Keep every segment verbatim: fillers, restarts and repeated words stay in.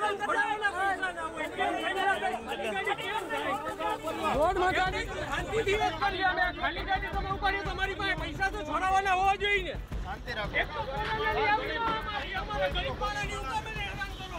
road માં ગાડી શાંતિથી વાત કરી અમે ખાલી ગાડી તમે ઉપાડી તમારી પાસે પૈસા તો છોડાવવાના હોવા જોઈએ ને શાંતિ રાખો એક તો લઈ આવજો અમારી અમારા ગરીબ માણસની ઉકામે હેરાન કરો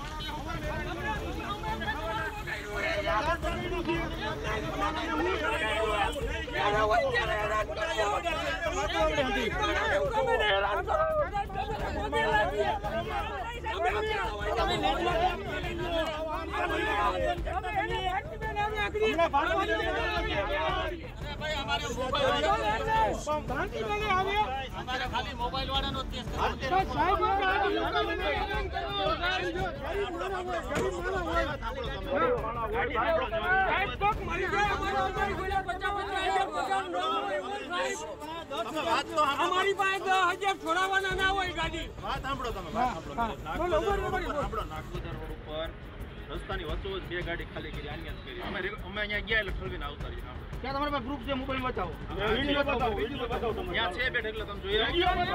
ખાલી મોબાઈલ વાળાનો કેસ અમારી પાસે દસ હજાર છોડાવવાના ના હોય ગાડી વાત સાંભળો તમે વાત સાંભળો નાગપુદર રોડ ઉપર રસ્તાની વચ્ચોવચ બે ગાડી ખાલી કરી આની જ કરી અમે અમે અહીંયા ગયા એટલે ઠલવીને આવતા રહીએ ક્યાં તમારા પાસે ગ્રુપ છે મોબાઈલ બતાવો વિડિયો બતાવો વિડિયો બતાવો તમે ત્યાં છે બેઠ એટલે તમે જોઈ એમ્બ્યુલન્સ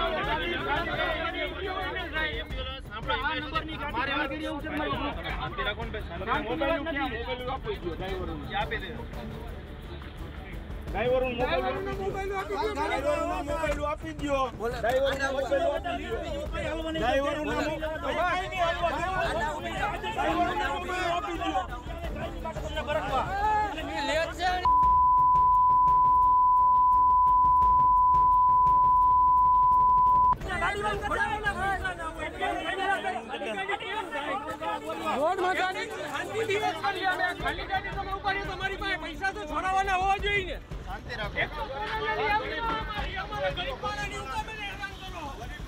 સાંભળો આ નંબરની ગાડી મારે ગાડી એવું છે મારો ગ્રુપ શાંતિ રાખો ને બે શાંતિ મોબાઈલ ક્યાં મોબાઈલ આપી દો ડ્રાઈવરને ક્યાં આપી દે ડ્રાઈવરનો મોબાઈલ મોબાઈલ આપી દો ડ્રાઈવરનો મોબાઈલ આપી દો ડ્રાઈવરનો મોબાઈલ ભાઈ ની હાલવા ડ્રાઈવરનો મોબાઈલ આપી દો તમને બરકવા લેટ છે રોડ માં ગાડી શાંતિથી વાત કરી અમે ખાલી ગાડી તમે ઉપાડી તમારી પાસે પૈસા તો છોડાવવાના હોવા જોઈએ ને શાંતિ રાખો એક તો લઈ આવજો અમારી અમારા ગરીબ માણસની ઉકામે હેરાન કરો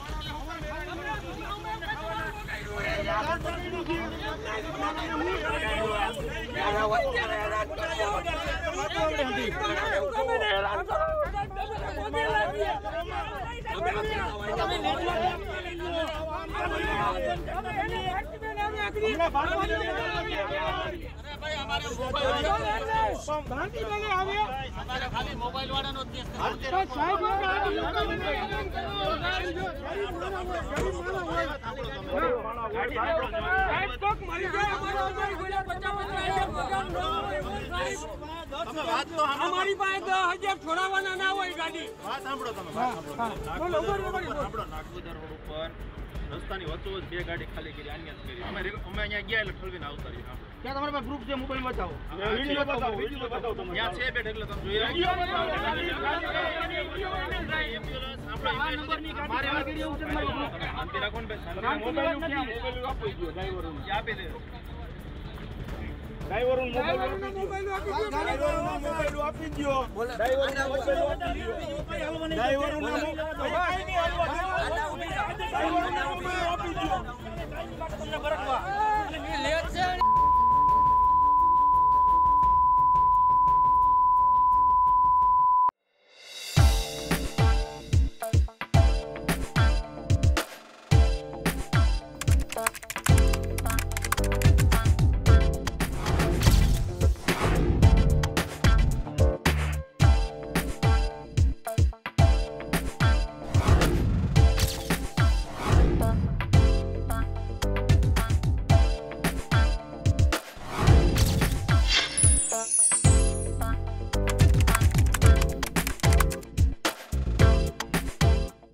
ખાલી મોબાઈલ વાળાનો કેસ અમારી પાસે દસ હજાર છોડાવવાના ના હોય ગાડી વાત સાંભળો તમે વાત સાંભળો નાગપુદર રોડ ઉપર રસ્તાની વચ્ચોવચ બે ગાડી ખાલી કરી આની જ કરી અમે અમે અહીંયા ગયા એટલે ઠલવીને આવતા રહીએ ક્યાં તમારા પાસે ગ્રુપ છે મોબાઈલ બતાવો વિડિયો બતાવો વિડિયો બતાવો તમે ત્યાં છે બેઠ એટલે તમે જોઈ એમ્બ્યુલન્સ સાંભળો આ નંબરની ગાડી મારે ગાડી એવું છે મારો ગ્રુપ શાંતિ રાખો ને બે શાંતિ મોબાઈલ ક્યાં મોબાઈલ આપી દો ડ્રાઈવરને ક્યાં આપી દે ડ્રાઈવરનો મોબાઈલ આપી દો ડ્રાઈવરનો મોબાઈલ આપી દો ડ્રાઈવરનો મોબાઈલ આપી દો ડ્રાઈવરનો મોબાઈલ ભાઈ ની હાલવા ડ્રાઈવરનો મોબાઈલ